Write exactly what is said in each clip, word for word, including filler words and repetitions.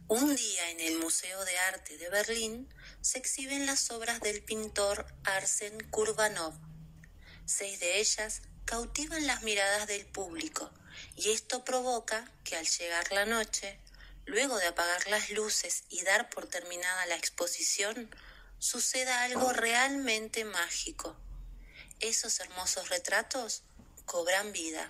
Un día en el Museo de Arte de Berlín se exhiben las obras del pintor Arsen Kurbanov. Seis de ellas cautivan las miradas del público y esto provoca que al llegar la noche, luego de apagar las luces y dar por terminada la exposición, suceda algo realmente mágico. Esos hermosos retratos cobran vida.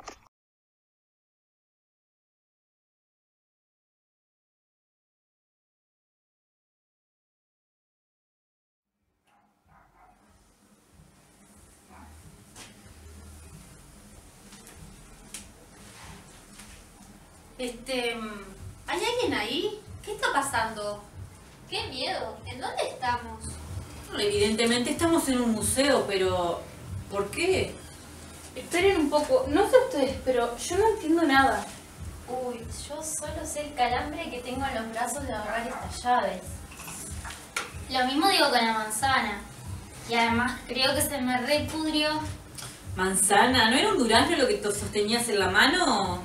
Este... ¿Hay alguien ahí? ¿Qué está pasando? ¡Qué miedo! ¿En dónde estamos? Evidentemente estamos en un museo, pero... ¿por qué? Esperen un poco, no sé ustedes, pero yo no entiendo nada. Uy, yo solo sé el calambre que tengo en los brazos de agarrar estas llaves. Lo mismo digo con la manzana. Y además creo que se me repudrió. ¿Manzana? ¿No era un durazno lo que te sostenías en la mano?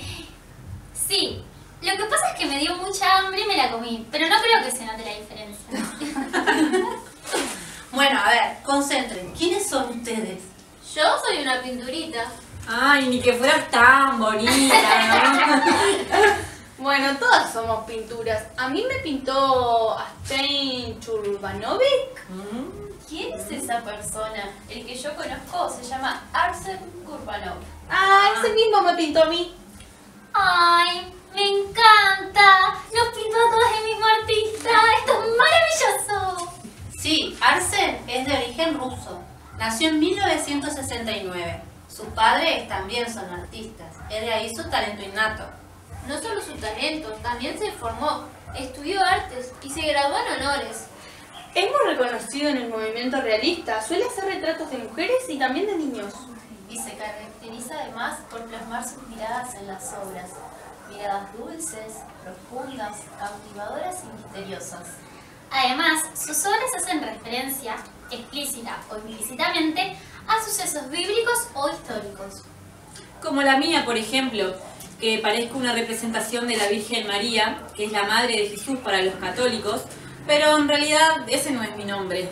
Sí, lo que pasa es que me dio mucha hambre y me la comí, pero no creo que se note la diferencia. Bueno, a ver, concentren. ¿Quiénes son ustedes? Yo soy una pinturita. Ay, ni que fueras tan bonita, ¿no? Bueno, todas somos pinturas. A mí me pintó Arsen Kurbanowicz. ¿Quién es esa persona? El que yo conozco se llama Arsen Kurbanov. Ah, ese mismo me pintó a mí. ¡Ay! ¡Me encanta! ¡Los pintó a todos el mismo artista! ¡Esto es maravilloso! Sí, Arsen es de origen ruso. Nació en mil novecientos sesenta y nueve. Sus padres también son artistas. Es de ahí su talento innato. No solo su talento, también se formó, estudió artes y se graduó en honores. Es muy reconocido en el movimiento realista. Suele hacer retratos de mujeres y también de niños. Y se caracteriza además por plasmar sus miradas en las obras. Miradas dulces, profundas, cautivadoras y misteriosas. Además, sus obras hacen referencia, explícita o implícitamente, a sucesos bíblicos o históricos. Como la mía, por ejemplo, que parezca una representación de la Virgen María, que es la madre de Jesús para los católicos, pero en realidad ese no es mi nombre.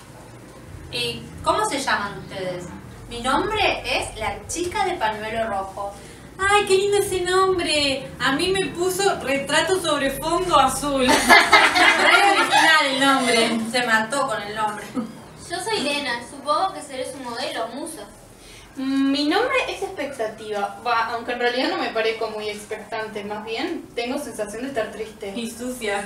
¿Y cómo se llaman ustedes? Mi nombre es la chica de pañuelo rojo. ¡Ay, qué lindo ese nombre! A mí me puso retrato sobre fondo azul. Re original el nombre. Se mató con el nombre. Yo soy Lena, supongo que seré su modelo o musa. Mi nombre es Expectativa, va, aunque en realidad no me parezco muy expectante, más bien tengo sensación de estar triste. Y sucia.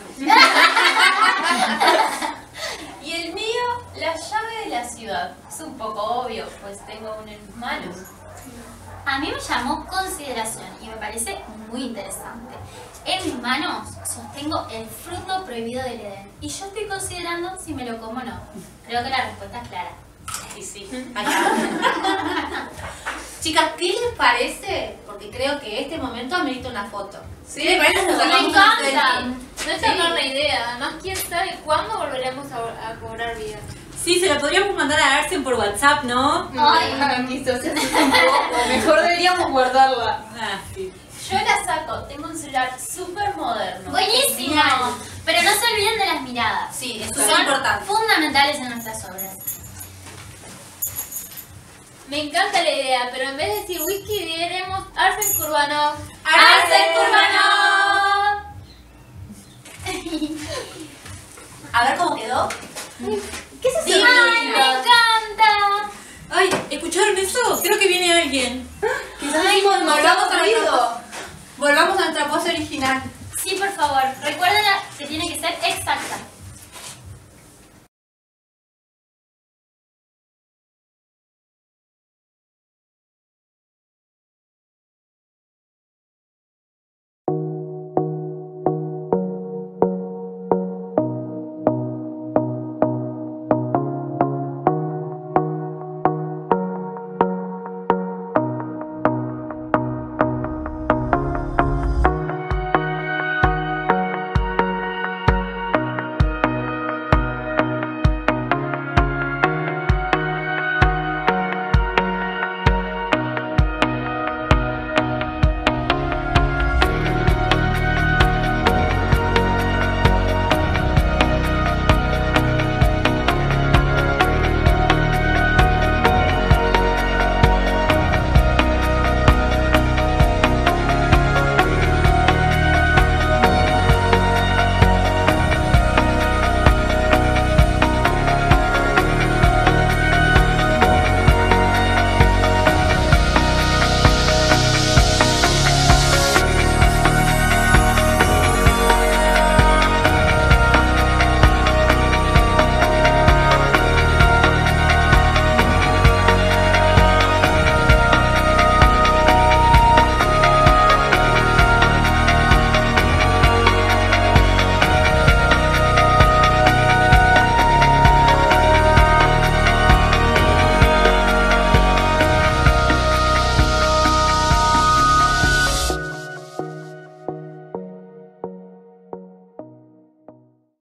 Y el mío, la llave de la ciudad. Es un poco obvio, pues tengo una en mis manos. A mí me llamó consideración y me parece muy interesante. En mis manos sostengo el fruto prohibido del Edén y yo estoy considerando si me lo como o no. Creo que la respuesta es clara. Sí, sí. Allá. Chicas, ¿qué les parece? Porque creo que este momento amerita una foto. Sí, ¿Qué les parece? Nos me sacamos una encanta. selfie. No es tan mala idea. Además, quién sabe cuándo volveremos a, a cobrar vida. Sí, se lo podríamos mandar a Arsen por WhatsApp, ¿no? Ay. Mi socia se tampoco. Mejor deberíamos guardarla. Ah, sí. Yo la saco, tengo un celular súper moderno. Buenísimo. Pero no se olviden de las miradas. Sí, eso Son es importante. fundamentales en nuestras obras. Me encanta la idea, pero en vez de decir whisky diremos Arsen Kurbanov. ¡Arsen Kurbanov! A ver cómo quedó. ¿Qué es eso? Divino. ¡Ay, me encanta! Ay, ¿escucharon eso? Creo que viene alguien. Quizás Ay, hicimos volvamos demasiado a nuestra ruido. pose. Volvamos a nuestra pose original. Sí, por favor, recuerden que tiene que ser exacta.